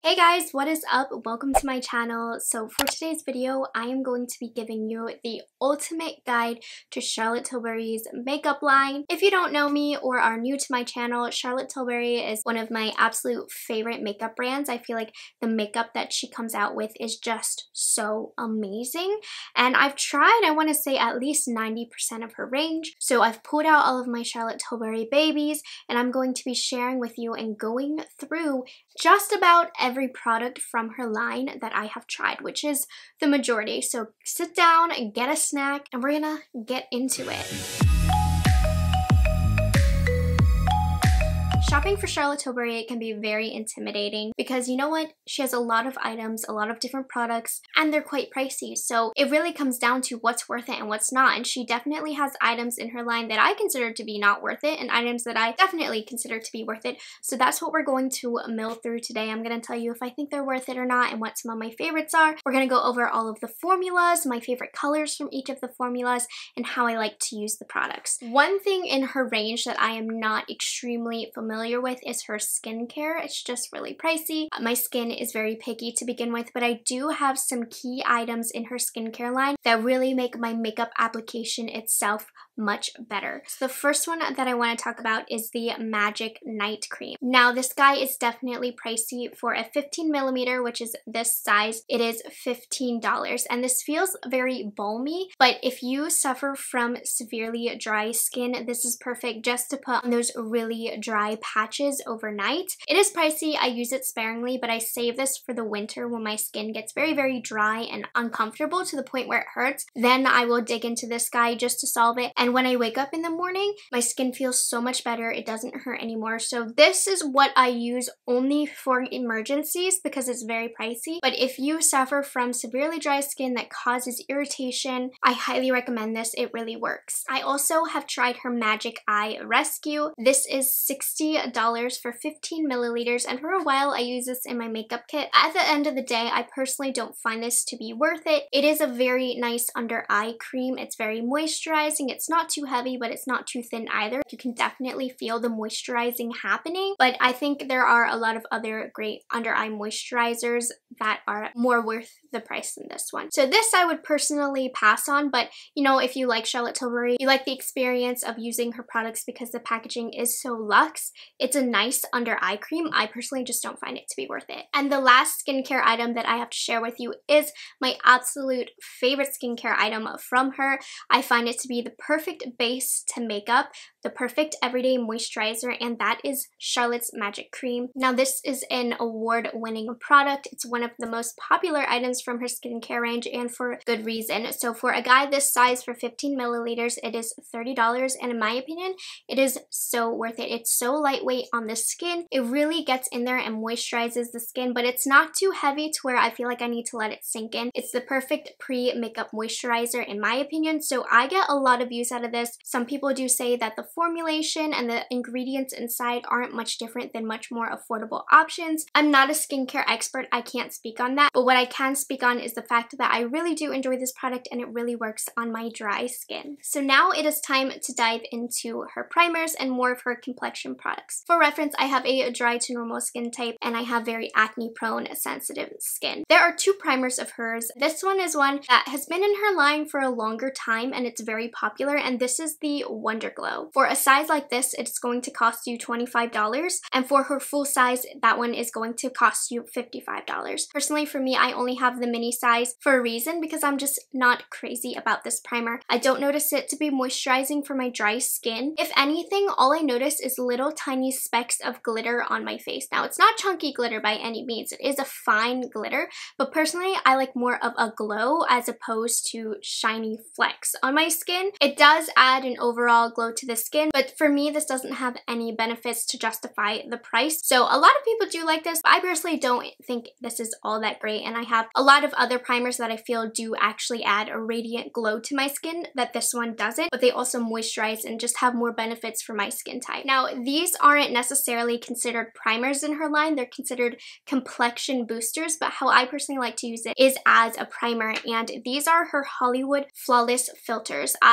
Hey guys, what is up? Welcome to my channel. So for today's video, I am going to be giving you the ultimate guide to Charlotte Tilbury's makeup line. If you don't know me or are new to my channel, Charlotte Tilbury is one of my absolute favorite makeup brands. I feel like the makeup that she comes out with is just so amazing. And I've tried, I want to say, at least 90% of her range. So I've pulled out all of my Charlotte Tilbury babies, and I'm going to be sharing with you and going through just about every product from her line that I have tried, which is the majority. So sit down and get a snack, and we're gonna get into it. Shopping for Charlotte Tilbury can be very intimidating because you know what? She has a lot of items, a lot of different products, and they're quite pricey. So it really comes down to what's worth it and what's not. And she definitely has items in her line that I consider to be not worth it and items that I definitely consider to be worth it. So that's what we're going to mill through today. I'm going to tell you if I think they're worth it or not and what some of my favorites are. We're going to go over all of the formulas, my favorite colors from each of the formulas, and how I like to use the products. One thing in her range that I am not extremely familiar with is her skincare. It's just really pricey. My skin is very picky to begin with, but I do have some key items in her skincare line that really make my makeup application itself much better. So the first one that I want to talk about is the Magic Night Cream. Now this guy is definitely pricey. For a 15mm, which is this size, it is $15, and this feels very balmy, but if you suffer from severely dry skin, this is perfect just to put on those really dry patches overnight. It is pricey. I use it sparingly, but I save this for the winter when my skin gets very dry and uncomfortable to the point where it hurts. Then I will dig into this guy just to solve it. And when I wake up in the morning, my skin feels so much better. It doesn't hurt anymore. So this is what I use only for emergencies because it's very pricey. But if you suffer from severely dry skin that causes irritation, I highly recommend this. It really works. I also have tried her Magic Eye Rescue. This is $60 for 15 milliliters, and for a while I use this in my makeup kit. At the end of the day, I personally don't find this to be worth it. It is a very nice under eye cream. It's very moisturizing. It's not too heavy, but it's not too thin either. You can definitely feel the moisturizing happening, but I think there are a lot of other great under eye moisturizers that are more worth the price than this one. So this I would personally pass on, but you know, if you like Charlotte Tilbury, you like the experience of using her products because the packaging is so luxe, it's a nice under eye cream. I personally just don't find it to be worth it. And the last skincare item that I have to share with you is my absolute favorite skincare item from her. I find it to be the perfect base to makeup, the perfect everyday moisturizer, and that is Charlotte's Magic Cream. Now this is an award-winning product. It's one of the most popular items from her skincare range, and for good reason. So for a guy this size, for 15 milliliters, it is $30, and in my opinion, it is so worth it. It's so lightweight on the skin. It really gets in there and moisturizes the skin, but it's not too heavy to where I feel like I need to let it sink in. It's the perfect pre-makeup moisturizer in my opinion, so I get a lot of use out of this. Some people do say that the formulation and the ingredients inside aren't much different than much more affordable options. I'm not a skincare expert. I can't speak on that, but what I can speak on is the fact that I really do enjoy this product and it really works on my dry skin. So now it is time to dive into her primers and more of her complexion products. For reference, I have a dry to normal skin type and I have very acne prone sensitive skin. There are two primers of hers. This one is one that has been in her line for a longer time and it's very popular, and this is the Wonder Glow. For a size like this, it's going to cost you $25, and for her full size, that one is going to cost you $55. Personally, for me, I only have the mini size for a reason, because I'm just not crazy about this primer. I don't notice it to be moisturizing for my dry skin. If anything, all I notice is little tiny specks of glitter on my face. Now, it's not chunky glitter by any means. It is a fine glitter, but personally, I like more of a glow as opposed to shiny flecks on my skin. It does add an overall glow to the skin, but for me, this doesn't have any benefits to justify the price. So a lot of people do like this, but I personally don't think this is all that great, and I have a lot of other primers that I feel do actually add a radiant glow to my skin that this one doesn't, but they also moisturize and just have more benefits for my skin type. Now, these aren't necessarily considered primers in her line. They're considered complexion boosters, but how I personally like to use it is as a primer, and these are her Hollywood Flawless filters. I love these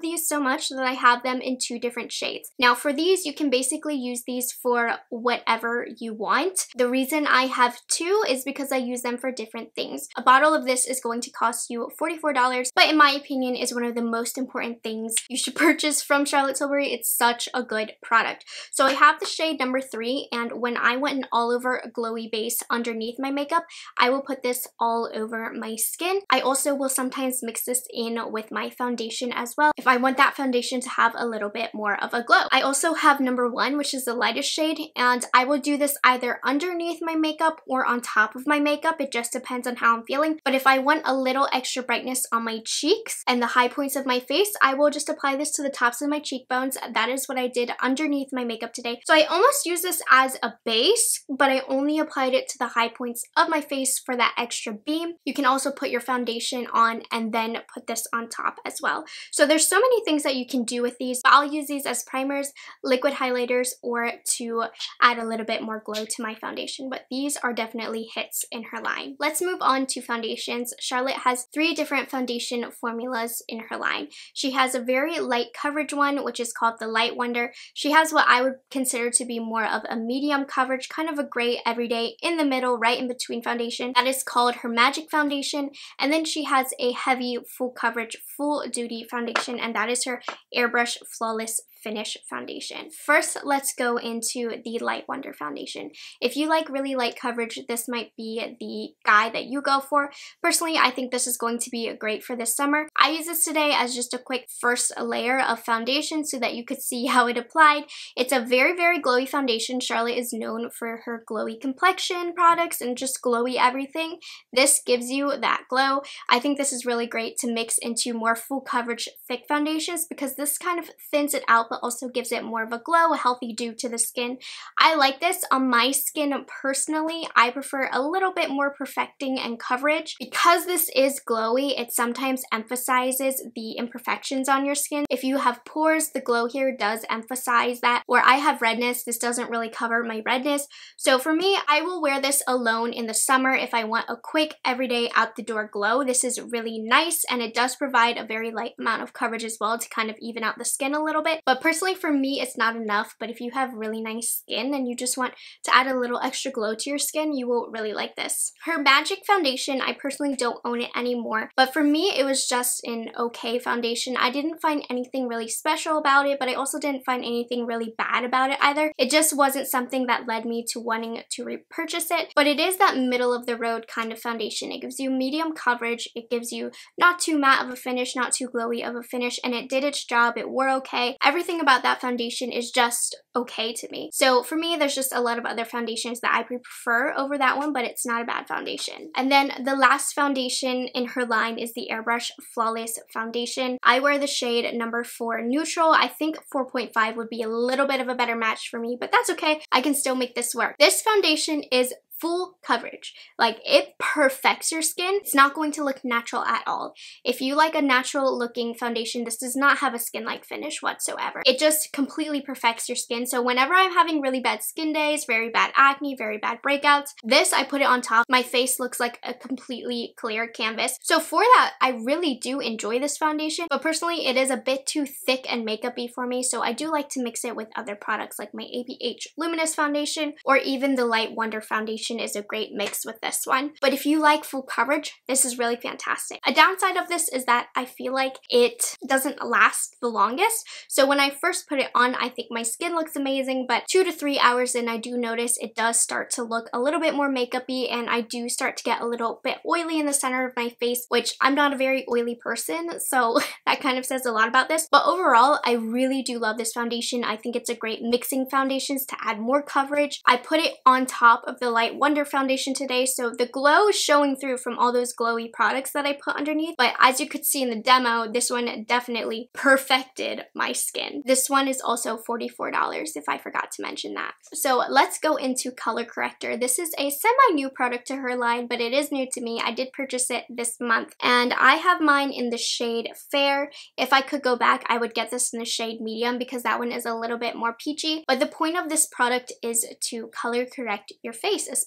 these so much that I have them in 2 different shades. Now for these, you can basically use these for whatever you want. The reason I have 2 is because I use them for different things. A bottle of this is going to cost you $44, but in my opinion is one of the most important things you should purchase from Charlotte Tilbury. It's such a good product. So I have the shade number 3, and when I want an all over glowy base underneath my makeup, I will put this all over my skin. I also will sometimes mix this in with my foundation as well if I want that foundation to have a little bit more of a glow. I also have number 1, which is the lightest shade, and I will do this either underneath my makeup or on top of my makeup. It just depends on how I'm feeling. But if I want a little extra brightness on my cheeks and the high points of my face, I will just apply this to the tops of my cheekbones. That is what I did underneath my makeup today. So I almost use this as a base, but I only applied it to the high points of my face for that extra beam. You can also put your foundation on and then put this on top as well. So there's so many things that you can do with these, but I'll use these as primers, liquid highlighters, or to add a little bit more glow to my foundation, but these are definitely hits in her line. Let's move on to foundations. Charlotte has 3 different foundation formulas in her line. She has a very light coverage one, which is called the Light Wonder. She has what I would consider to be more of a medium coverage, kind of a gray everyday in the middle, right in between foundation. That is called her Magic Foundation. And then she has a heavy full coverage, full duty foundation, and that is her Airbrush Flawless Finish foundation. First, let's go into the Light Wonder foundation. If you like really light coverage, this might be the guy that you go for. Personally, I think this is going to be great for this summer. I use this today as just a quick first layer of foundation so that you could see how it applied. It's a very, very glowy foundation. Charlotte is known for her glowy complexion products and just glowy everything. This gives you that glow. I think this is really great to mix into more full coverage thick foundations because this kind of thins it out but also gives it more of a glow, a healthy dew to the skin. I like this on my skin personally. I prefer a little bit more perfecting and coverage. Because this is glowy, it sometimes emphasizes the imperfections on your skin. If you have pores, the glow here does emphasize that. Or I have redness, this doesn't really cover my redness. So for me, I will wear this alone in the summer if I want a quick everyday out the door glow. This is really nice and it does provide a very light amount of coverage as well to kind of even out the skin a little bit. But personally for me, it's not enough, but if you have really nice skin and you just want to add a little extra glow to your skin, you will really like this. Her Magic Foundation, I personally don't own it anymore, but for me, it was just an okay foundation. I didn't find anything really special about it, but I also didn't find anything really bad about it either. It just wasn't something that led me to wanting to repurchase it, but it is that middle of the road kind of foundation. It gives you medium coverage, it gives you not too matte of a finish, not too glowy of a finish, and it did its job. It wore okay. Everything about that foundation is just okay to me. So for me, there's just a lot of other foundations that I prefer over that one, but it's not a bad foundation. And then the last foundation in her line is the Airbrush Flawless Foundation. I wear the shade number 4 Neutral. I think 4.5 would be a little bit of a better match for me, but that's okay. I can still make this work. This foundation is full coverage. Like, it perfects your skin. It's not going to look natural at all. If you like a natural looking foundation, this does not have a skin-like finish whatsoever. It just completely perfects your skin. So whenever I'm having really bad skin days, very bad acne, very bad breakouts, this, I put it on top. My face looks like a completely clear canvas. So for that, I really do enjoy this foundation, but personally, it is a bit too thick and makeup-y for me, so I do like to mix it with other products like my ABH Luminous Foundation or even the Light Wonder Foundation is a great mix with this one. But if you like full coverage, this is really fantastic. A downside of this is that I feel like it doesn't last the longest. So when I first put it on, I think my skin looks amazing, but 2 to 3 hours in, I do notice it does start to look a little bit more makeup-y, and I do start to get a little bit oily in the center of my face, which I'm not a very oily person, so that kind of says a lot about this. But overall, I really do love this foundation. I think it's a great mixing foundations to add more coverage. I put it on top of the Light Wonder foundation today, so the glow is showing through from all those glowy products that I put underneath, but as you could see in the demo, this one definitely perfected my skin. This one is also $44 if I forgot to mention that. So let's go into Color Corrector. This is a semi-new product to her line, but it is new to me. I did purchase it this month, and I have mine in the shade Fair. If I could go back, I would get this in the shade Medium because that one is a little bit more peachy, but the point of this product is to color correct your face, especially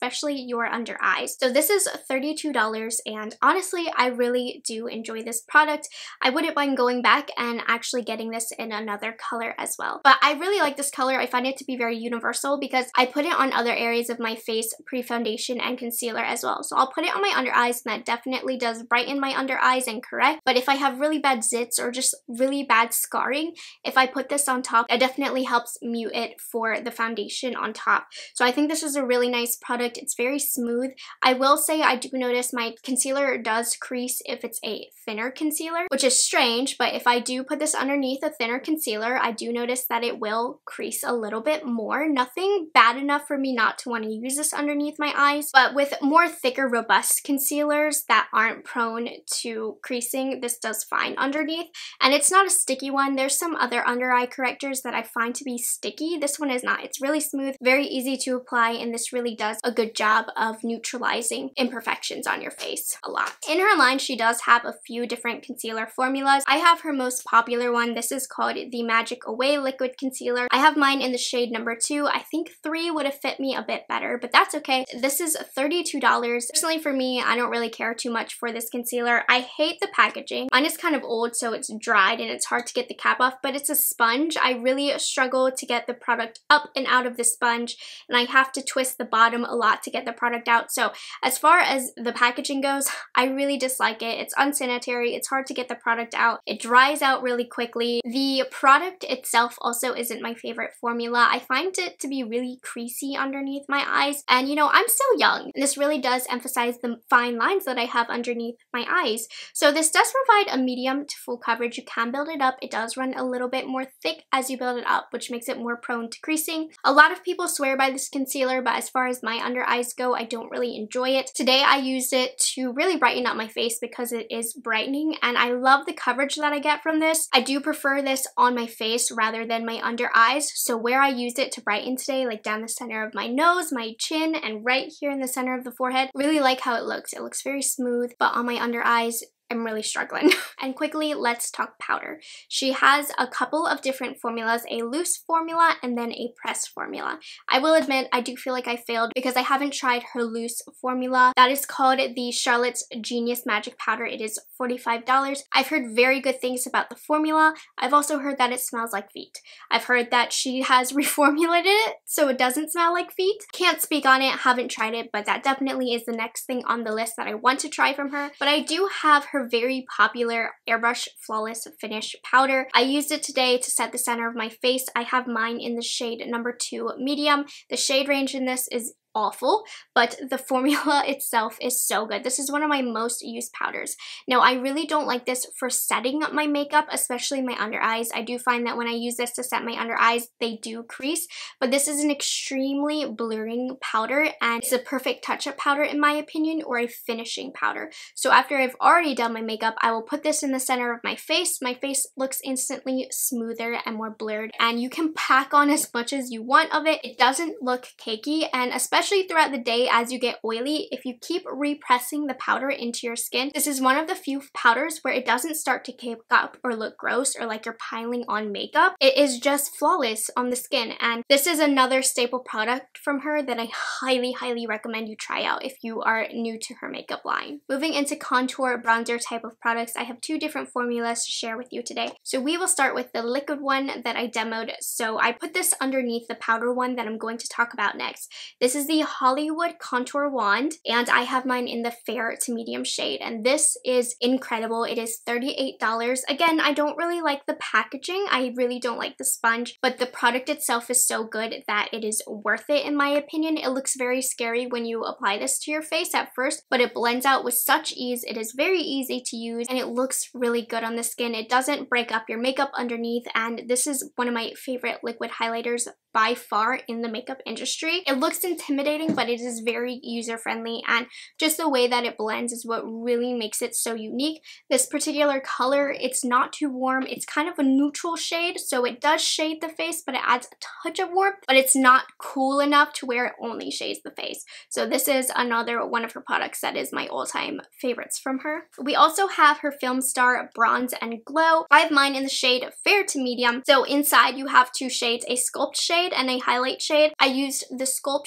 especially your under eyes. So this is $32, and honestly, I really do enjoy this product. I wouldn't mind going back and actually getting this in another color as well. But I really like this color. I find it to be very universal because I put it on other areas of my face, pre-foundation and concealer as well. So I'll put it on my under eyes, and that definitely does brighten my under eyes and correct. But if I have really bad zits or just really bad scarring, if I put this on top, it definitely helps mute it for the foundation on top. So I think this is a really nice product. It's very smooth. I will say I do notice my concealer does crease if it's a thinner concealer, which is strange, but if I do put this underneath a thinner concealer, I do notice that it will crease a little bit more. Nothing bad enough for me not to want to use this underneath my eyes, but with more thicker, robust concealers that aren't prone to creasing, this does fine underneath. And it's not a sticky one. There's some other under eye correctors that I find to be sticky. This one is not. It's really smooth, very easy to apply, and this really does a good job of neutralizing imperfections on your face a lot. In her line, she does have a few different concealer formulas. I have her most popular one. This is called the Magic Away Liquid Concealer. I have mine in the shade number 2. I think 3 would have fit me a bit better, but that's okay. This is $32. Personally for me, I don't really care too much for this concealer. I hate the packaging. Mine is kind of old, so it's dried and it's hard to get the cap off, but it's a sponge. I really struggle to get the product up and out of the sponge, and I have to twist the bottom a lot to get the product out. So as far as the packaging goes, I really dislike it. It's unsanitary. It's hard to get the product out. It dries out really quickly. The product itself also isn't my favorite formula. I find it to be really creasy underneath my eyes, and you know, I'm still young. This really does emphasize the fine lines that I have underneath my eyes. So this does provide a medium to full coverage. You can build it up. It does run a little bit more thick as you build it up, which makes it more prone to creasing. A lot of people swear by this concealer, but as far as my under eyes go, I don't really enjoy it. Today I used it to really brighten up my face because it is brightening, and I love the coverage that I get from this. I do prefer this on my face rather than my under eyes. So where I used it to brighten today, like down the center of my nose, my chin, and right here in the center of the forehead, really like how it looks. It looks very smooth, but on my under eyes, I'm really struggling. And quickly, let's talk powder. She has a couple of different formulas, a loose formula and then a pressed formula. I will admit, I do feel like I failed because I haven't tried her loose formula. That is called the Charlotte's Genius Magic Powder. It is $45. I've heard very good things about the formula. I've also heard that it smells like feet. I've heard that she has reformulated it so it doesn't smell like feet. Can't speak on it, haven't tried it, but that definitely is the next thing on the list that I want to try from her. But I do have her very popular Airbrush Flawless Finish powder. I used it today to set the center of my face. I have mine in the shade number 2 medium. The shade range in this is awful, but the formula itself is so good. This is one of my most used powders. Now, I really don't like this for setting up my makeup, especially my under eyes. I do find that when I use this to set my under eyes, they do crease, but this is an extremely blurring powder, and it's a perfect touch-up powder in my opinion, or a finishing powder. So after I've already done my makeup, I will put this in the center of my face. My face looks instantly smoother and more blurred, and you can pack on as much as you want of it. It doesn't look cakey, and especially throughout the day as you get oily, if you keep repressing the powder into your skin, this is one of the few powders where it doesn't start to cake up or look gross or like you're piling on makeup. It is just flawless on the skin, and this is another staple product from her that I highly recommend you try out if you are new to her makeup line. Moving into contour bronzer type of products, I have 2 different formulas to share with you today. So we will start with the liquid one that I demoed. So I put this underneath the powder one that I'm going to talk about next. This is the Hollywood Contour Wand, and I have mine in the fair to medium shade, and this is incredible. It is $38. Again, I don't really like the packaging. I really don't like the sponge, but the product itself is so good that it is worth it in my opinion. It looks very scary when you apply this to your face at first, but it blends out with such ease. It is very easy to use, and it looks really good on the skin. It doesn't break up your makeup underneath, and this is one of my favorite liquid highlighters by far in the makeup industry. It looks intimidating, but it is very user-friendly, and just the way that it blends is what really makes it so unique. This particular color, it's not too warm. It's kind of a neutral shade, so it does shade the face, but it adds a touch of warmth, but it's not cool enough to where it only shades the face. So this is another one of her products that is my all-time favorites from her. We also have her Film Star Bronze and Glow. I have mine in the shade fair to medium. So inside you have 2 shades, a sculpt shade and a highlight shade. I used the sculpt shade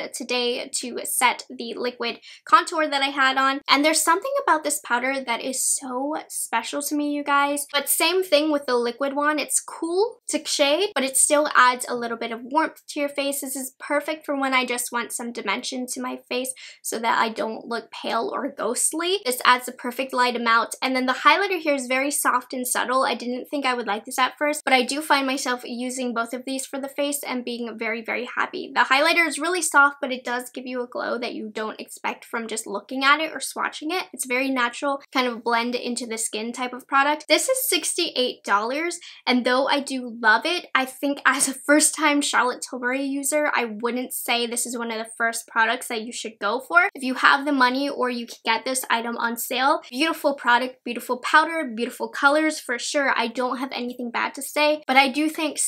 today to set the liquid contour that I had on. And there's something about this powder that is so special to me, you guys. But same thing with the liquid one. It's cool to shade, but it still adds a little bit of warmth to your face. This is perfect for when I just want some dimension to my face so that I don't look pale or ghostly. This adds the perfect light amount. And then the highlighter here is very soft and subtle. I didn't think I would like this at first, but I do find myself using both of these for the face and being very, very happy. The highlighter is really soft, but it does give you a glow that you don't expect from just looking at it or swatching it. It's very natural, kind of blend into the skin type of product. This is $68, and though I do love it, I think as a first-time Charlotte Tilbury user, I wouldn't say this is one of the first products that you should go for. If you have the money or you can get this item on sale, beautiful product, beautiful powder, beautiful colors for sure. I don't have anything bad to say, but I do think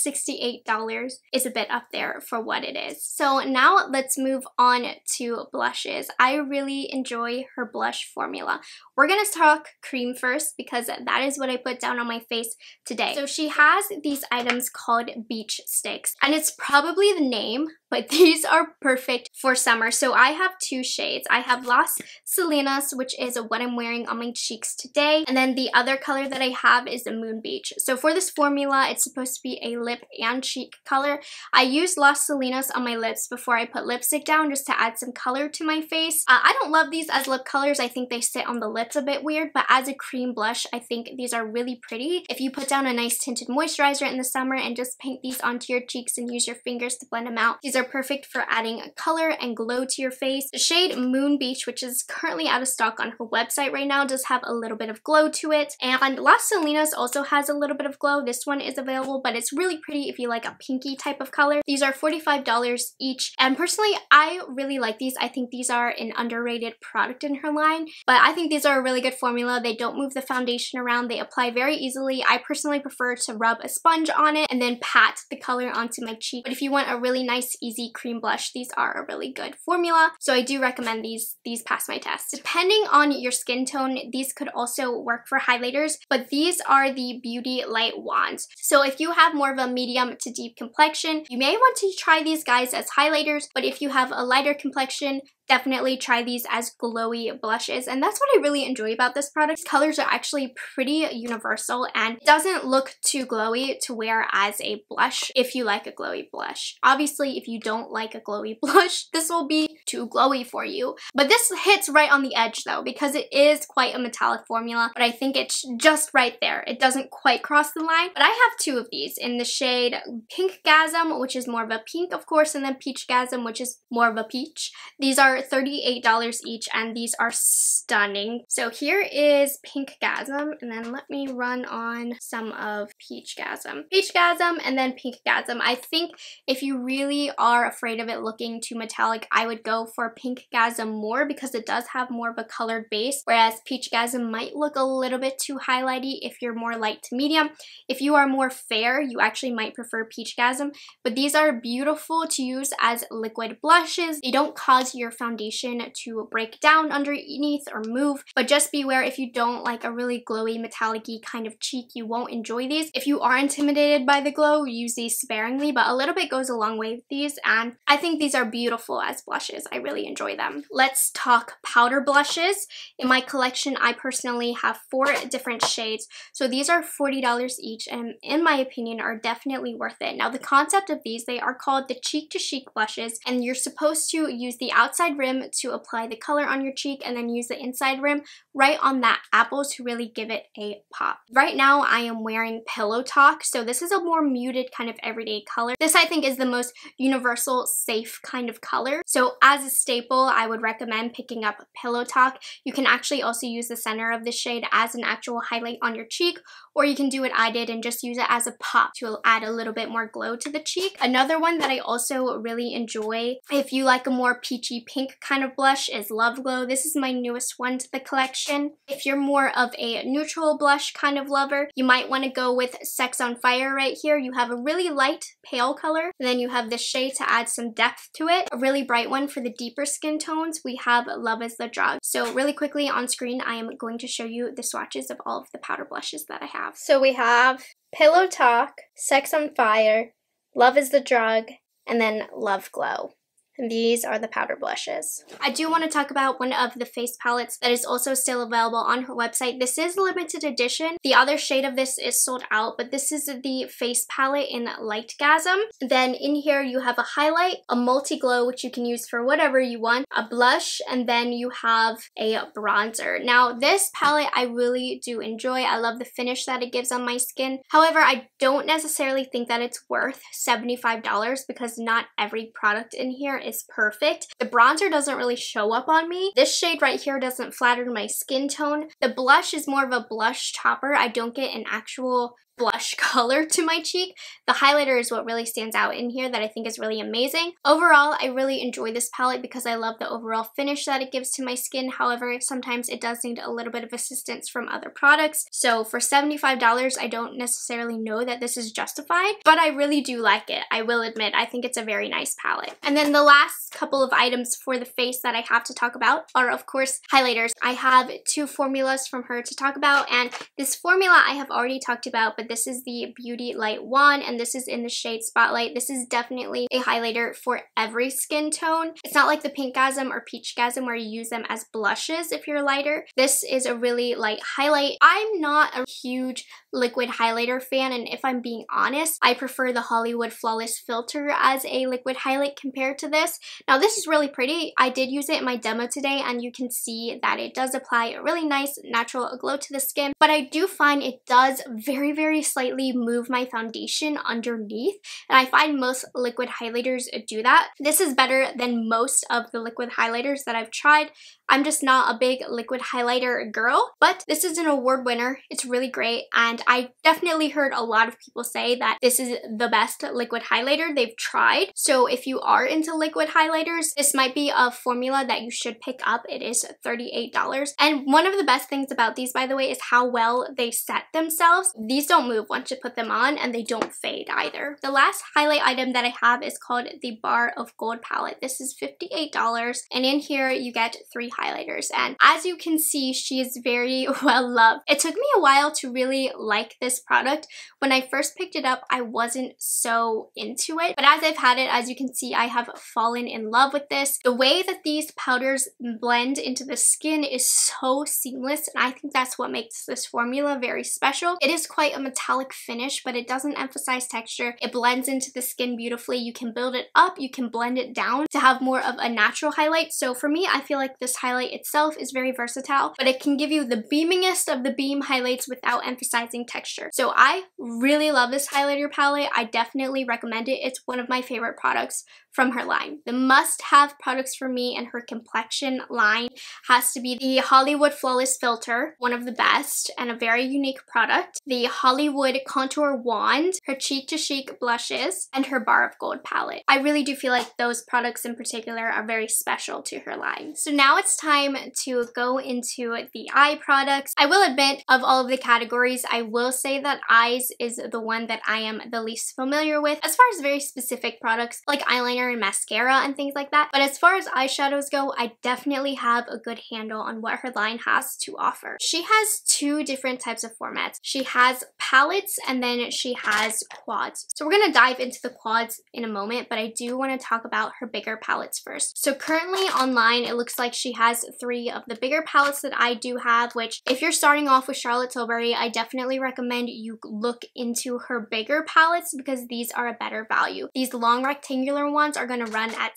$68 is a bit up there for what it is. So now let's move on to blushes. I really enjoy her blush formula. We're gonna talk cream first because that is what I put down on my face today. So she has these items called beach sticks, and it's probably the name, but these are perfect for summer. So I have two shades. I have Las Salinas, which is what I'm wearing on my cheeks today, and then the other color that I have is the Moon Beach. So for this formula, it's supposed to be a lip and cheek color. I used Las Salinas on my lips before I put lipstick down just to add some color to my face. I don't love these as lip colors. I think they sit on the lips a bit weird, but as a cream blush, I think these are really pretty. If you put down a nice tinted moisturizer in the summer and just paint these onto your cheeks and use your fingers to blend them out, these are perfect for adding color and glow to your face. The shade Moon Beach, which is currently out of stock on her website right now, does have a little bit of glow to it. And Las Salinas also has a little bit of glow. This one is available, but it's really pretty if you like a pinky type of color. These are $45 each, and personally, I really like these. I think these are an underrated product in her line, but I think these are a really good formula. They don't move the foundation around. They apply very easily. I personally prefer to rub a sponge on it and then pat the color onto my cheek. But if you want a really nice, easy cream blush, these are a really good formula. So I do recommend these. These pass my test. Depending on your skin tone, these could also work for highlighters, but these are the Beauty Light Wands. So if you have more of a medium to deep complexion, you may want to try these guys as highlighters, but if you have a lighter complexion, definitely try these as glowy blushes. And that's what I really enjoy about this product. Colors are actually pretty universal and it doesn't look too glowy to wear as a blush if you like a glowy blush. Obviously, if you don't like a glowy blush, this will be too glowy for you. But this hits right on the edge though, because it is quite a metallic formula, but I think it's just right there. It doesn't quite cross the line. But I have two of these in the shade Pink Gasm, which is more of a pink, of course, and then Peach Gasm, which is more of a peach. These are $38 each, and these are stunning. So here is Pink Gasm, and then let me run on some of Peach Gasm. Peach Gasm and then Pink Gasm. I think if you really are afraid of it looking too metallic, I would go for Pink Gasm more because it does have more of a colored base, whereas Peach Gasm might look a little bit too highlighty if you're more light to medium. If you are more fair, you actually might prefer Peach Gasm, but these are beautiful to use as liquid blushes. They don't cause your foundation to break down underneath or move, but just beware if you don't like a really glowy metallic-y kind of cheek, you won't enjoy these. If you are intimidated by the glow, use these sparingly, but a little bit goes a long way with these, and I think these are beautiful as blushes. I really enjoy them. Let's talk powder blushes. In my collection, I personally have 4 different shades, so these are $40 each, and in my opinion are definitely worth it. Now the concept of these, they are called the cheek to chic blushes, and you're supposed to use the outside rim to apply the color on your cheek and then use the inside rim right on that apple to really give it a pop. Right now I am wearing Pillow Talk, so this is a more muted kind of everyday color. This I think is the most universal, safe kind of color. So as a staple, I would recommend picking up Pillow Talk. You can actually also use the center of this shade as an actual highlight on your cheek, or you can do what I did and just use it as a pop to add a little bit more glow to the cheek. Another one that I also really enjoy, if you like a more peachy pink kind of blush, is Love Glow. This is my newest one to the collection. If you're more of a neutral blush kind of lover, you might want to go with Sex on Fire right here. You have a really light pale color, and then you have this shade to add some depth to it. A really bright one for the deeper skin tones, we have Love is the Drug. So really quickly on screen, I am going to show you the swatches of all of the powder blushes that I have. So we have Pillow Talk, Sex on Fire, Love is the Drug, and then Love Glow. And these are the powder blushes. I do want to talk about one of the face palettes that is also still available on her website. This is limited edition. The other shade of this is sold out, but this is the face palette in Lightgasm. Then in here you have a highlight, a multi-glow, which you can use for whatever you want, a blush, and then you have a bronzer. Now this palette I really do enjoy. I love the finish that it gives on my skin. However, I don't necessarily think that it's worth $75 because not every product in here is perfect. The bronzer doesn't really show up on me. This shade right here doesn't flatter my skin tone. The blush is more of a blush topper. I don't get an actual blush color to my cheek. The highlighter is what really stands out in here that I think is really amazing. Overall, I really enjoy this palette because I love the overall finish that it gives to my skin. However, sometimes it does need a little bit of assistance from other products. So for $75, I don't necessarily know that this is justified, but I really do like it. I will admit, I think it's a very nice palette. And then the last couple of items for the face that I have to talk about are, of course, highlighters. I have two formulas from her to talk about, and this formula I have already talked about, but this is the Beauty Light Wand, and this is in the shade Spotlight. This is definitely a highlighter for every skin tone. It's not like the Pinkgasm or Peachgasm where you use them as blushes if you're lighter. This is a really light highlight. I'm not a huge liquid highlighter fan, and if I'm being honest, I prefer the Hollywood Flawless Filter as a liquid highlight compared to this. Now this is really pretty. I did use it in my demo today, and you can see that it does apply a really nice natural glow to the skin, but I do find it does very slightly move my foundation underneath, and I find most liquid highlighters do that. This is better than most of the liquid highlighters that I've tried. I'm just not a big liquid highlighter girl, but this is an award winner. It's really great, and I definitely heard a lot of people say that this is the best liquid highlighter they've tried. So if you are into liquid highlighters, this might be a formula that you should pick up. It is $38. And one of the best things about these, by the way, is how well they set themselves. These don't move once you put them on, and they don't fade either. The last highlight item that I have is called the Bar of Gold palette. This is $58, and in here you get 3 highlighters, and as you can see, she is very well loved. It took me a while to really like this product. When I first picked it up, I wasn't so into it, but as I've had it, as you can see, I have fallen in love with this. The way that these powders blend into the skin is so seamless, and I think that's what makes this formula very special. It is quite a metallic finish, but it doesn't emphasize texture. It blends into the skin beautifully. You can build it up, you can blend it down to have more of a natural highlight. So for me, I feel like this highlight itself is very versatile, but it can give you the beamingest of the beam highlights without emphasizing texture. So I really love this highlighter palette. I definitely recommend it. It's one of my favorite products from her line. The must-have products for me and her complexion line has to be the Hollywood Flawless Filter, one of the best and a very unique product, the Hollywood Contour Wand, her Cheek to Chic blushes, and her Bar of Gold palette. I really do feel like those products in particular are very special to her line. So now it's time to go into the eye products. I will admit, of all of the categories, I will say that eyes is the one that I am the least familiar with as far as very specific products like eyeliner and mascara and things like that. But as far as eyeshadows go, I definitely have a good handle on what her line has to offer. She has 2 different types of formats. She has palettes and then she has quads. So we're gonna dive into the quads in a moment, but I do want to talk about her bigger palettes first. So currently online, it looks like she has 3 of the bigger palettes that I do have, which if you're starting off with Charlotte Tilbury, I definitely recommend you look into her bigger palettes because these are a better value. These long rectangular ones are going to run at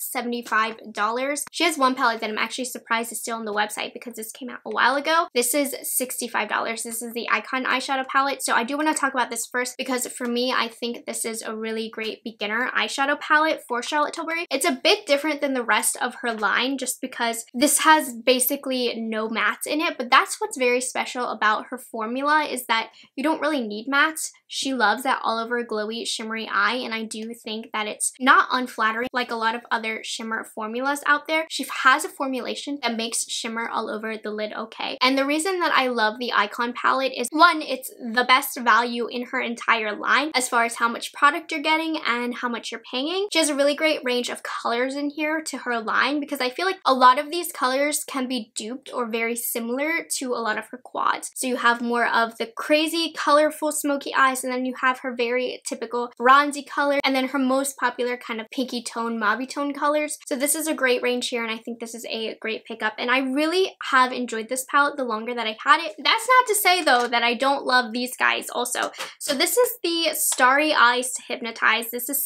$75. She has one palette that I'm actually surprised is still on the website because this came out a while ago. This is $65. This is the Icon eyeshadow palette. So I do want to talk about this first because for me, I think this is a really great beginner eyeshadow palette for Charlotte Tilbury. It's a bit different than the rest of her line just because this has basically no mattes in it, but that's what's very special about her formula is that you don't really need mattes. She loves that all over glowy shimmery eye, and I do think that it's not unflattering like a lot of other shimmer formulas out there. She has a formulation that makes shimmer all over the lid okay. And the reason that I love the Icon palette is, one, it's the best value in her entire line as far as how much product you're getting and how much you're paying. She has a really great range of colors in here to her line because I feel like a lot of these colors can be duped or very similar to a lot of her quads. So you have more of the crazy colorful smoky eyes eyes, and then you have her very typical bronzy color, and then her most popular kind of pinky tone, mauve tone colors. So this is a great range here, and I think this is a great pickup, and I really have enjoyed this palette the longer that I had it. That's not to say though that I don't love these guys also. So this is the Starry Eyes to Hypnotize. This is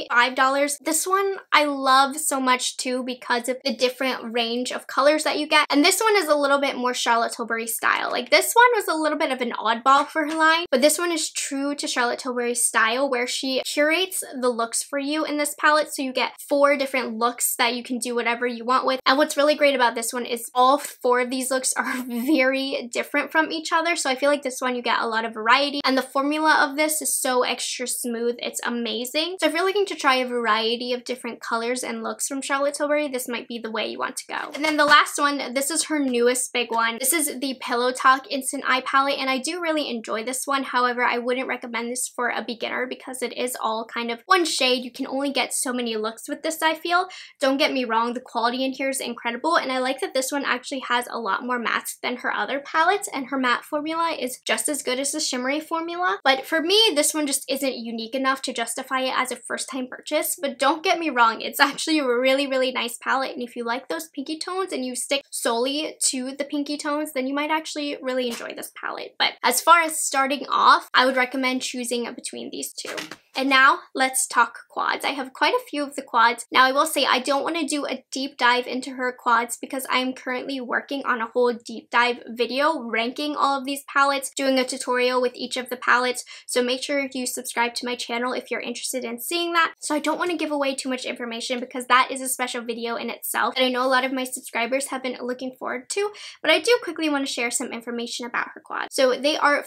$75. This one I love so much too because of the different range of colors that you get, and this one is a little bit more Charlotte Tilbury style. Like this one was a little bit of an oddball for her line, but this one is true to Charlotte Tilbury's style where she curates the looks for you in this palette, so you get 4 different looks that you can do whatever you want with. And what's really great about this one is all 4 of these looks are very different from each other, so I feel like this one you get a lot of variety, and the formula of this is so extra smooth. It's amazing. So if you're looking to try a variety of different colors and looks from Charlotte Tilbury, this might be the way you want to go. And then the last one, this is her newest big one. This is the Pillow Talk Instant Eye Palette, and I do really enjoy this one. However, I wouldn't recommend this for a beginner because it is all kind of one shade. You can only get so many looks with this, I feel. Don't get me wrong, the quality in here is incredible, and I like that this one actually has a lot more mattes than her other palettes, and her matte formula is just as good as the shimmery formula. But for me, this one just isn't unique enough to justify it as a first-time purchase. But don't get me wrong, it's actually a really, really nice palette, and if you like those pinky tones and you stick solely to the pinky tones, then you might actually really enjoy this palette. But as far as starting off, I would recommend choosing between these two. And now let's talk quads. I have quite a few of the quads. Now I will say I don't want to do a deep dive into her quads because I am currently working on a whole deep dive video ranking all of these palettes, doing a tutorial with each of the palettes. So make sure you subscribe to my channel if you're interested in seeing that. So I don't want to give away too much information because that is a special video in itself that I know a lot of my subscribers have been looking forward to, but I do quickly want to share some information about her quads. So they are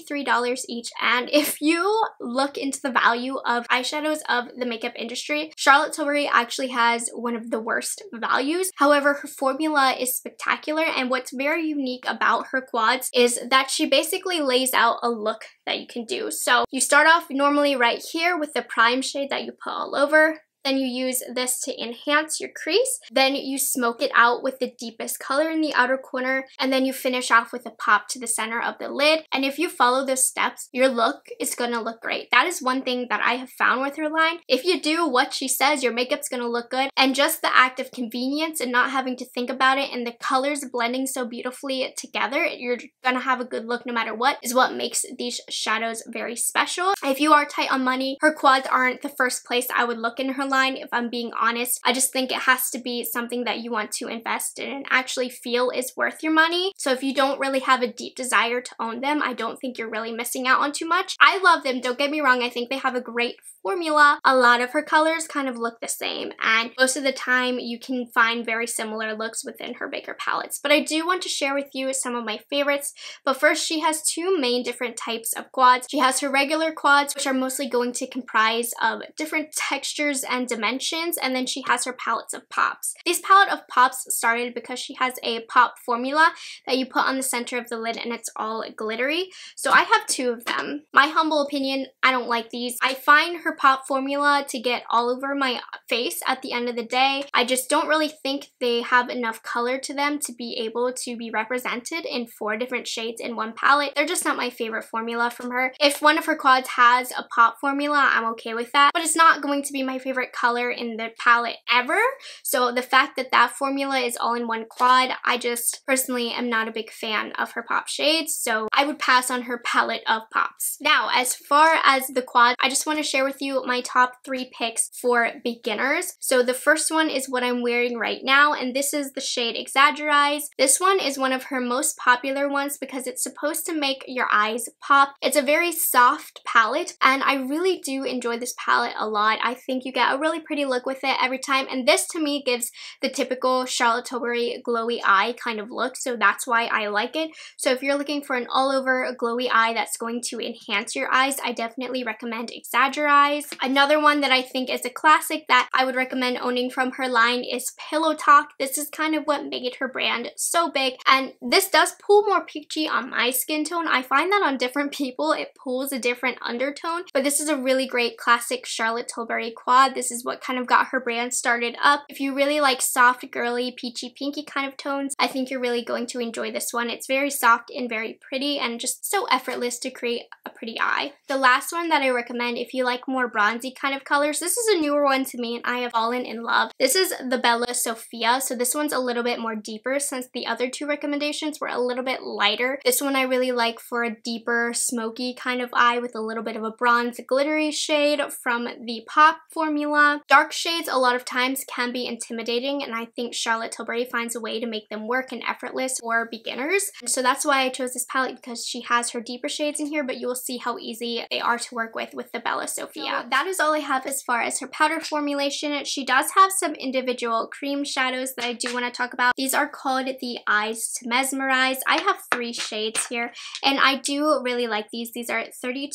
$53 each, and if you look into the value of eyeshadows of the makeup industry, Charlotte Tilbury actually has one of the worst values. However, her formula is spectacular, and what's very unique about her quads is that she basically lays out a look that you can do. So you start off normally right here with the prime shade that you put all over. Then you use this to enhance your crease. Then you smoke it out with the deepest color in the outer corner. And then you finish off with a pop to the center of the lid. And if you follow those steps, your look is gonna look great. That is one thing that I have found with her line. If you do what she says, your makeup's gonna look good. And just the act of convenience and not having to think about it and the colors blending so beautifully together, you're gonna have a good look no matter what, is what makes these shadows very special. If you are tight on money, her quads aren't the first place I would look in her line, if I'm being honest. I just think it has to be something that you want to invest in and actually feel is worth your money. So if you don't really have a deep desire to own them, I don't think you're really missing out on too much. I love them, don't get me wrong, I think they have a great formula. A lot of her colors kind of look the same, and most of the time you can find very similar looks within her bigger palettes. But I do want to share with you some of my favorites. But first, she has 2 main different types of quads. She has her regular quads, which are mostly going to comprise of different textures and dimensions, and then she has her palettes of pops. These palette of pops started because she has a pop formula that you put on the center of the lid and it's all glittery. So I have 2 of them. My humble opinion, I don't like these. I find her pop formula to get all over my face at the end of the day. I just don't really think they have enough color to them to be able to be represented in 4 different shades in one palette. They're just not my favorite formula from her. If one of her quads has a pop formula, I'm okay with that, but it's not going to be my favorite color in the palette ever. So the fact that that formula is all in one quad, I just personally am not a big fan of her pop shades, so I would pass on her palette of pops. Now, as far as the quad, I just want to share with you my top 3 picks for beginners. So the first one is what I'm wearing right now, and this is the shade Exaggerize. This one is one of her most popular ones because it's supposed to make your eyes pop. It's a very soft palette, and I really do enjoy this palette a lot. I think you get a really pretty look with it every time, and this to me gives the typical Charlotte Tilbury glowy eye kind of look, so that's why I like it. So if you're looking for an all-over glowy eye that's going to enhance your eyes, I definitely recommend Exaggerize. Another one that I think is a classic that I would recommend owning from her line is Pillow Talk. This is kind of what made her brand so big, and this does pull more peachy on my skin tone. I find that on different people it pulls a different undertone, but this is a really great classic Charlotte Tilbury quad. This This is what kind of got her brand started up. If you really like soft, girly, peachy, pinky kind of tones, I think you're really going to enjoy this one. It's very soft and very pretty and just so effortless to create a pretty eye. The last one that I recommend if you like more bronzy kind of colors, this is a newer one to me and I have fallen in love. This is the Bella Sofia. So this one's a little bit more deeper since the other two recommendations were a little bit lighter. This one I really like for a deeper, smoky kind of eye with a little bit of a bronze glittery shade from the Pop formula. Dark shades a lot of times can be intimidating and I think Charlotte Tilbury finds a way to make them work and effortless for beginners. And so that's why I chose this palette, because she has her deeper shades in here, but you will see how easy they are to work with the Bella Sofia. So that is all I have as far as her powder formulation. She does have some individual cream shadows that I do want to talk about. These are called the Eyes to Mesmerize. I have 3 shades here and I do really like these. These are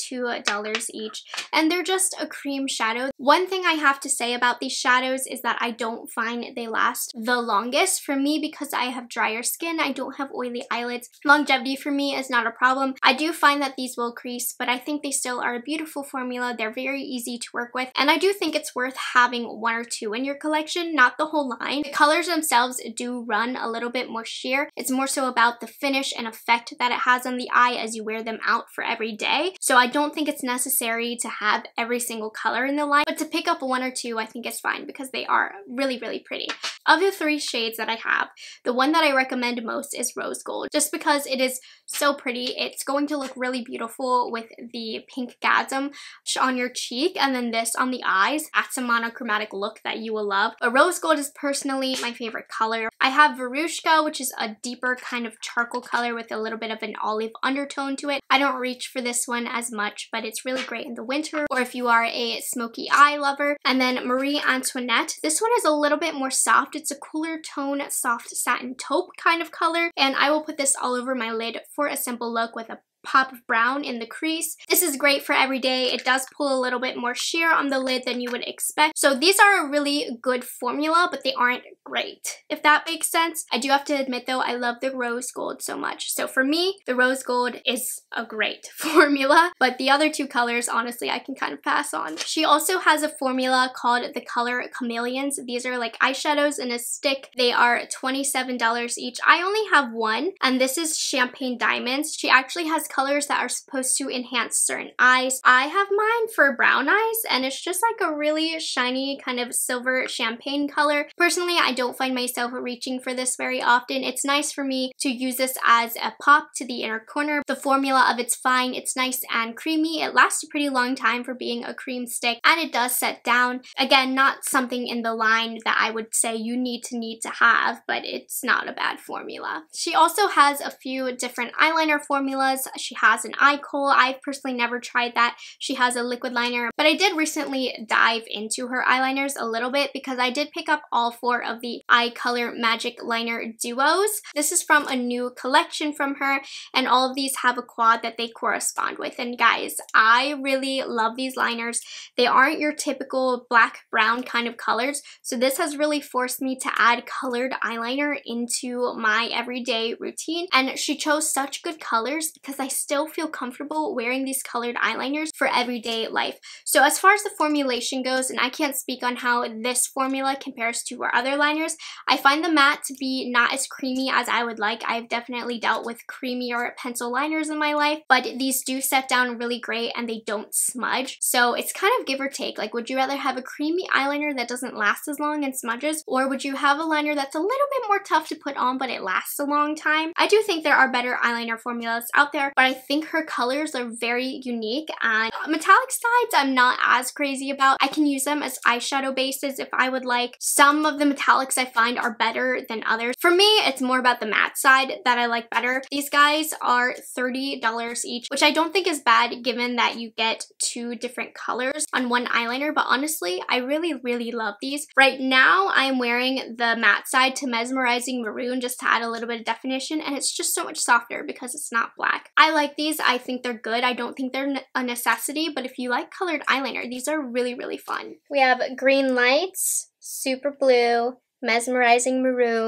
$32 each and they're just a cream shadow. One thing I have to say about these shadows is that I don't find they last the longest. For me, because I have drier skin, I don't have oily eyelids, longevity for me is not a problem. I do find that these will crease, but I think they still are a beautiful formula. They're very easy to work with and I do think it's worth having 1 or 2 in your collection, not the whole line. The colors themselves do run a little bit more sheer. It's more so about the finish and effect that it has on the eye as you wear them out for every day. So I don't think it's necessary to have every single color in the line, but to pick up 1 or 2 I think is fine because they are really, really pretty. Of the 3 shades that I have, the one that I recommend most is Rose Gold, just because it is so pretty. It's going to look really beautiful with the pink gasm on your cheek and then this on the eyes. That's a monochromatic look that you will love. But Rose Gold is personally my favorite color. I have Verushka, which is a deeper kind of charcoal color with a little bit of an olive undertone to it. I don't reach for this one as much, but it's really great in the winter or if you are a smoky eye lover. And then Marie Antoinette. This one is a little bit more soft. It's a cooler tone, soft satin taupe kind of color. And I will put this all over my lid for a simple look with a pop of brown in the crease. This is great for every day. It does pull a little bit more sheer on the lid than you would expect. So these are a really good formula, but they aren't great, if that makes sense. I do have to admit though, I love the Rose Gold so much. So for me, the Rose Gold is a great formula, but the other 2 colors, honestly, I can kind of pass on. She also has a formula called the Color Chameleons. These are like eyeshadows in a stick. They are $27 each. I only have 1, and this is Champagne Diamonds. She actually has colors that are supposed to enhance certain eyes. I have mine for brown eyes and it's just like a really shiny kind of silver champagne color. Personally, I don't find myself reaching for this very often. It's nice for me to use this as a pop to the inner corner. The formula of it's fine. It's nice and creamy. It lasts a pretty long time for being a cream stick and it does set down. Again, not something in the line that I would say you need to have, but it's not a bad formula. She also has a few different eyeliner formulas. She has an eye kohl. I've personally never tried that. She has a liquid liner, but I did recently dive into her eyeliners a little bit because I did pick up all 4 of the Eye Color Magic Liner Duos. This is from a new collection from her, and all of these have a quad that they correspond with. And guys, I really love these liners. They aren't your typical black-brown kind of colors, so this has really forced me to add colored eyeliner into my everyday routine, and she chose such good colors because I still feel comfortable wearing these colored eyeliners for everyday life. So as far as the formulation goes, and I can't speak on how this formula compares to our other liners, I find the matte to be not as creamy as I would like. I've definitely dealt with creamier pencil liners in my life, but these do set down really great and they don't smudge. So it's kind of give or take. Like, would you rather have a creamy eyeliner that doesn't last as long and smudges, or would you have a liner that's a little bit more tough to put on but it lasts a long time? I do think there are better eyeliner formulas out there, but I think her colors are very unique, and metallic sides I'm not as crazy about. I can use them as eyeshadow bases if I would like. Some of the metallics I find are better than others. For me, it's more about the matte side that I like better. These guys are $30 each, which I don't think is bad given that you get 2 different colors on one eyeliner, but honestly, I really, really love these. Right now, I'm wearing the matte side to Mesmerizing Maroon just to add a little bit of definition, and it's just so much softer because it's not black. I like these. I think they're good. I don't think they're a necessity, but if you like colored eyeliner, these are really, really fun. We have Green Lights, Super Blue, Mesmerizing Maroon,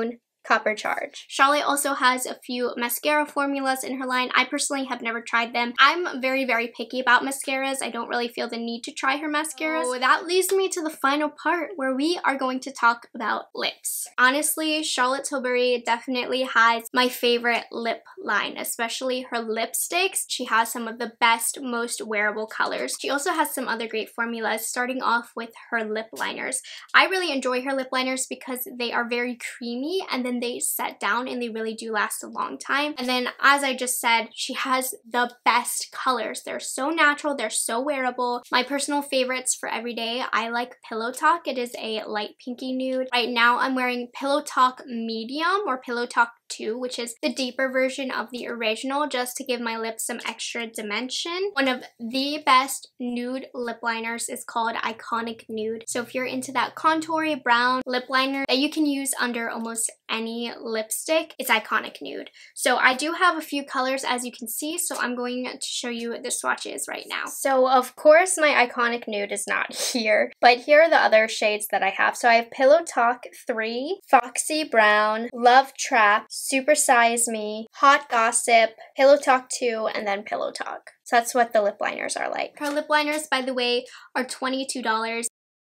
Copper Charge. Charlotte also has a few mascara formulas in her line. I personally have never tried them. I'm very, very picky about mascaras. I don't really feel the need to try her mascaras. So that leads me to the final part where we are going to talk about lips. Honestly, Charlotte Tilbury definitely has my favorite lip line, especially her lipsticks. She has some of the best, most wearable colors. She also has some other great formulas, starting off with her lip liners. I really enjoy her lip liners because they are very creamy and then they set down and they really do last a long time. And then, as I just said, she has the best colors. They're so natural, they're so wearable. My personal favorites for everyday, I like Pillow Talk. It is a light pinky nude. Right now I'm wearing Pillow Talk Medium or Pillow Talk 2, which is the deeper version of the original, just to give my lips some extra dimension. One of the best nude lip liners is called Iconic Nude. So if you're into that contoury brown lip liner that you can use under almost any lipstick, it's Iconic Nude. So I do have a few colors, as you can see, so I'm going to show you the swatches right now. So of course my Iconic Nude is not here, but here are the other shades that I have. So I have Pillow Talk 3, Foxy Brown, Love Trap, Super Size Me, Hot Gossip, Pillow Talk 2, and then Pillow Talk. So that's what the lip liners are like. Her lip liners, by the way, are $22.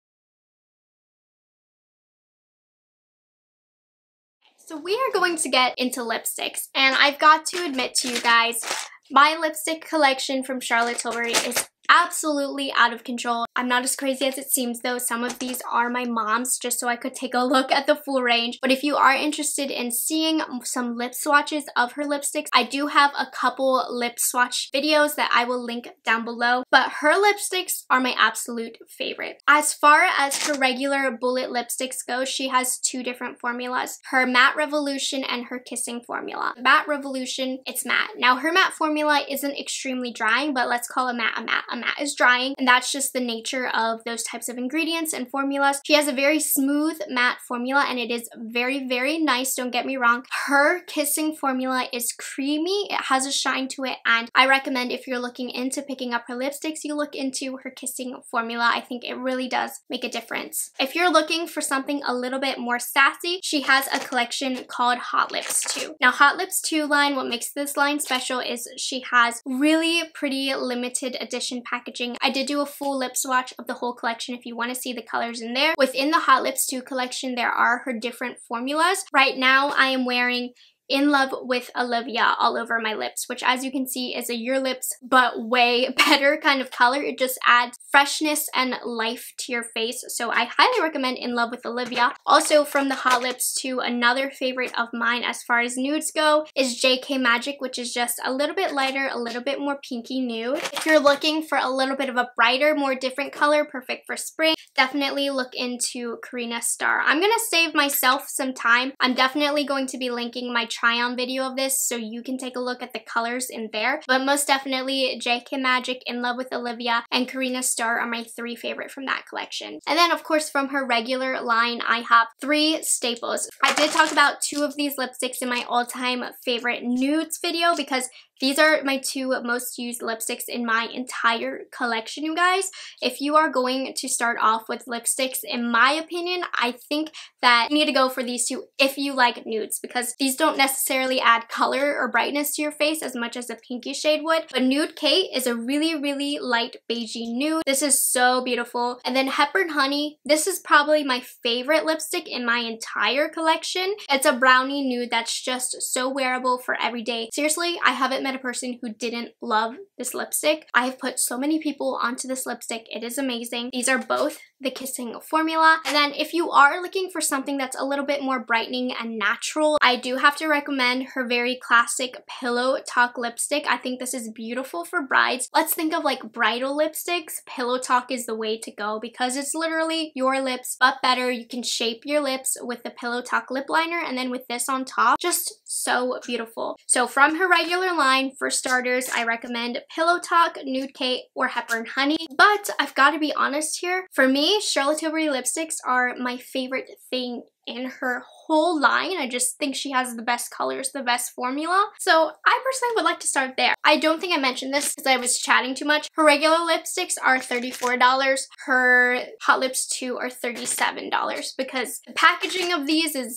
So we are going to get into lipsticks, and I've got to admit to you guys, my lipstick collection from Charlotte Tilbury is absolutely out of control. I'm not as crazy as it seems though. Some of these are my mom's, just so I could take a look at the full range. But if you are interested in seeing some lip swatches of her lipsticks, I do have a couple lip swatch videos that I will link down below. But her lipsticks are my absolute favorite. As far as her regular bullet lipsticks go, she has two different formulas. Her Matte Revolution and her Kissing formula. Matte Revolution, it's matte. Now her matte formula isn't extremely drying, but let's call a matte a matte. A matte is drying, and that's just the nature of those types of ingredients and formulas. She has a very smooth matte formula, and it is very, very nice, don't get me wrong. Her Kissing formula is creamy, it has a shine to it, and I recommend if you're looking into picking up her lipsticks, you look into her Kissing formula. I think it really does make a difference. If you're looking for something a little bit more sassy, she has a collection called Hot Lips 2. Now Hot Lips 2 line, what makes this line special is she has really pretty limited edition packaging. I did do a full lip swatch of the whole collection if you want to see the colors in there. Within the Hot Lips 2 collection, there are her different formulas. Right now, I am wearing In Love with Olivia all over my lips, which as you can see is a Your Lips but way better kind of color. It just adds freshness and life to your face, so I highly recommend In Love with Olivia. Also from the Hot Lips 2, another favorite of mine as far as nudes go is JK Magic, which is just a little bit lighter, a little bit more pinky nude. If you're looking for a little bit of a brighter, more different color, perfect for spring, definitely look into Karina Star. I'm gonna save myself some time. I'm definitely going to be linking my try-on video of this so you can take a look at the colors in there. But most definitely JK Magic, In Love with Olivia, and Karina Star are my three favorite from that collection. And then of course from her regular line, I have three staples. I did talk about two of these lipsticks in my all-time favorite nudes video because these are my two most used lipsticks in my entire collection, you guys. If you are going to start off with lipsticks, in my opinion, I think that you need to go for these two if you like nudes, because these don't necessarily add color or brightness to your face as much as a pinky shade would. But Nude Kate is a really, really light beigey nude. This is so beautiful. And then Hepburn Honey, this is probably my favorite lipstick in my entire collection. It's a brownie nude that's just so wearable for every day. Seriously, I haven't met a person who didn't love this lipstick. I have put so many people onto this lipstick. It is amazing. These are both the Kissing formula. And then if you are looking for something that's a little bit more brightening and natural, I do have to recommend her very classic Pillow Talk lipstick. I think this is beautiful for brides. Let's think of like bridal lipsticks. Pillow Talk is the way to go because it's literally your lips but better. You can shape your lips with the Pillow Talk lip liner and then with this on top. Just so beautiful. So from her regular line, for starters, I recommend Pillow Talk, Nude Kate, or Hepburn Honey. But I've got to be honest here. For me, Charlotte Tilbury lipsticks are my favorite thing in her whole line. I just think she has the best colors, the best formula. So I personally would like to start there. I don't think I mentioned this because I was chatting too much. Her regular lipsticks are $34. Her Hot Lips 2 are $37 because the packaging of these is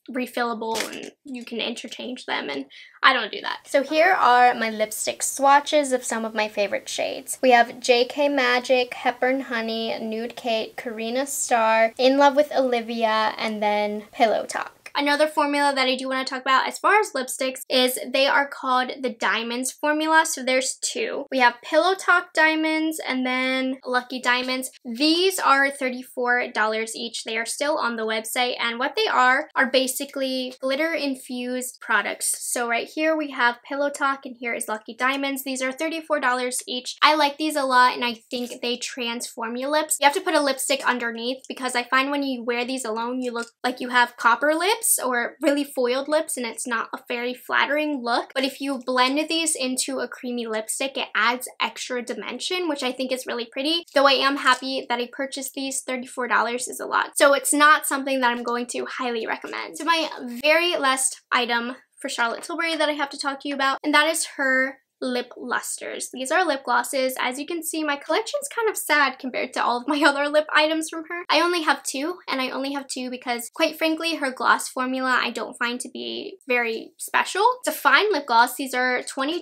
refillable and you can interchange them, and I don't do that. So here are my lipstick swatches of some of my favorite shades. We have JK Magic, Hepburn Honey, Nude Kate, Karina Star, In Love with Olivia, and then Pillow Talk. Another formula that I do want to talk about as far as lipsticks is they are called the Diamonds formula. So there's two. We have Pillow Talk Diamonds and then Lucky Diamonds. These are $34 each. They are still on the website, and what they are basically glitter infused products. So right here we have Pillow Talk and here is Lucky Diamonds. These are $34 each. I like these a lot and I think they transform your lips. You have to put a lipstick underneath because I find when you wear these alone you look like you have copper lips or really foiled lips and it's not a very flattering look. But if you blend these into a creamy lipstick, it adds extra dimension, which I think is really pretty. Though I am happy that I purchased these, $34 is a lot. So it's not something that I'm going to highly recommend. So my very last item for Charlotte Tilbury that I have to talk to you about, and that is her lip lusters. These are lip glosses. As you can see, my collection's kind of sad compared to all of my other lip items from her. I only have two, and I only have two because, quite frankly, her gloss formula I don't find to be very special. It's a fine lip gloss. These are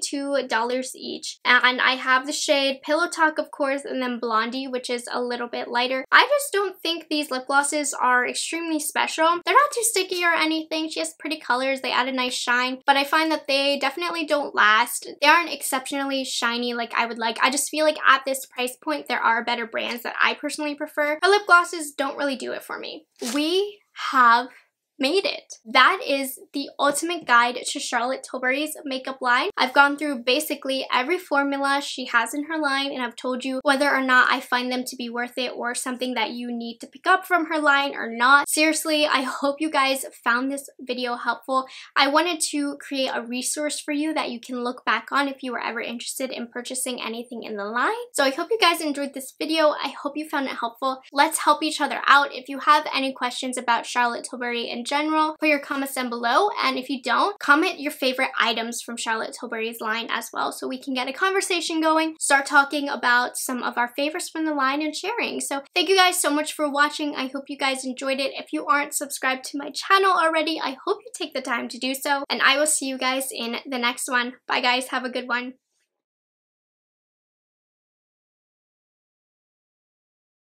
$22 each, and I have the shade Pillow Talk, of course, and then Blondie, which is a little bit lighter. I just don't think these lip glosses are extremely special. They're not too sticky or anything. She has pretty colors. They add a nice shine, but I find that they definitely don't last. They aren't exceptionally shiny like I would like. I just feel like at this price point there are better brands that I personally prefer. Her lip glosses don't really do it for me. We have made it. That is the ultimate guide to Charlotte Tilbury's makeup line. I've gone through basically every formula she has in her line and I've told you whether or not I find them to be worth it or something that you need to pick up from her line or not. Seriously, I hope you guys found this video helpful. I wanted to create a resource for you that you can look back on if you were ever interested in purchasing anything in the line. So I hope you guys enjoyed this video. I hope you found it helpful. Let's help each other out. If you have any questions about Charlotte Tilbury in general, put your comments down below, and if you don't, comment your favorite items from Charlotte Tilbury's line as well so we can get a conversation going, start talking about some of our favorites from the line and sharing. So thank you guys so much for watching. I hope you guys enjoyed it. If you aren't subscribed to my channel already, I hope you take the time to do so, and I will see you guys in the next one. Bye guys, have a good one.